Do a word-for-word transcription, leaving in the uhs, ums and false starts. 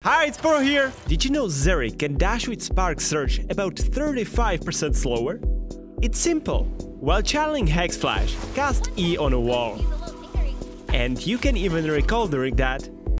Hi, it's Poro here! Did you know Zeri can dash with Spark Surge about thirty-five percent slower? It's simple. While channeling Hex Flash, cast E on a wall. And you can even recall during that